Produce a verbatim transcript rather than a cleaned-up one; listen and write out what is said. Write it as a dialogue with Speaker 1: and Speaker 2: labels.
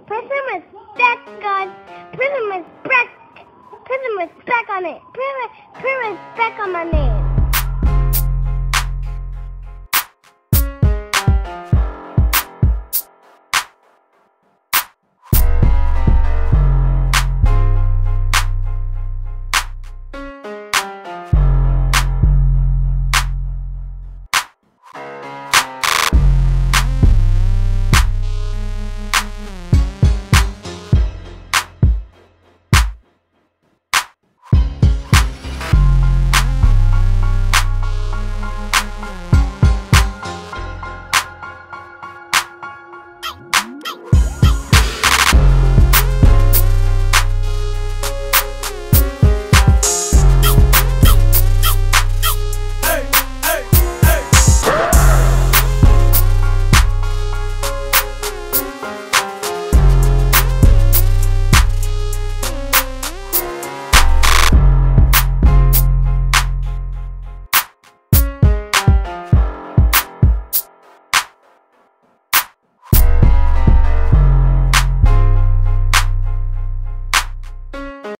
Speaker 1: Put some respect on. Put some respect. Put some respect on it. Put, put respect on my name.